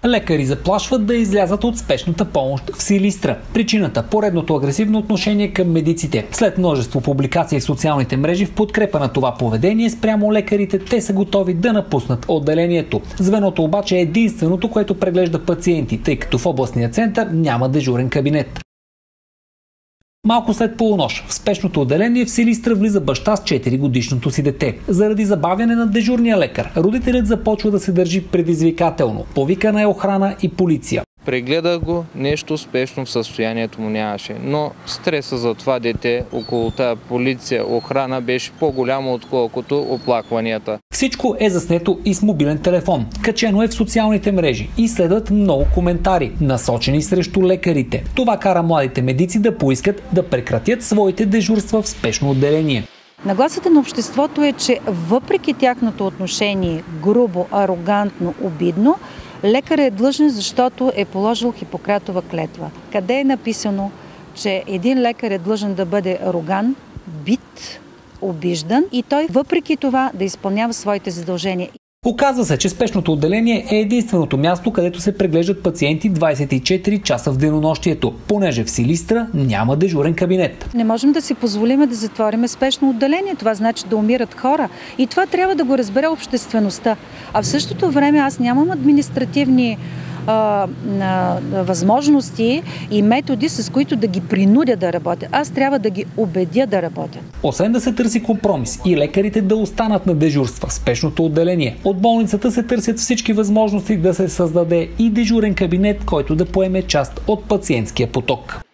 Лекари заплашват да излязат от спешната помощ в Силистра. Причината – поредното агресивно отношение към медиците. След множество публикации в социалните мрежи в подкрепа на това поведение спрямо лекарите, те са готови да напуснат отделението. Звеното обаче е единственото, което преглежда пациенти, тъй като в областния център няма дежурен кабинет. Малко след полунощ в спешното отделение в Силистра влиза баща с 4-годишното си дете. Заради забавяне на дежурния лекар, родителят започва да се държи предизвикателно. Повикана е охрана и полиция. Прегледах го, нещо спешно в състоянието му нямаше, но стреса за това дете около тази полиция, охрана беше по-голямо отколкото оплакванията. Всичко е заснето и с мобилен телефон. Качено е в социалните мрежи и следват много коментари, насочени срещу лекарите. Това кара младите медици да поискат да прекратят своите дежурства в спешно отделение. Нагласата на обществото е, че въпреки тяхното отношение грубо, арогантно, обидно, лекарът е длъжен, защото е положил Хипократова клетва. Къде е написано, че един лекар е длъжен да бъде ароган, бит, обиждан и той въпреки това да изпълнява своите задължения. Оказва се, че спешното отделение е единственото място, където се преглеждат пациенти 24 часа в денонощието, понеже в Силистра няма дежурен кабинет. Не можем да си позволим да затворим спешно отделение. Това значи да умират хора. И това трябва да го разбере обществеността. А в същото време аз нямам административни възможности и методи, с които да ги принудя да работят. Аз трябва да ги убедя да работят. Освен да се търси компромис и лекарите да останат на дежурства в спешното отделение, от болницата се търсят всички възможности да се създаде и дежурен кабинет, който да поеме част от пациентския поток.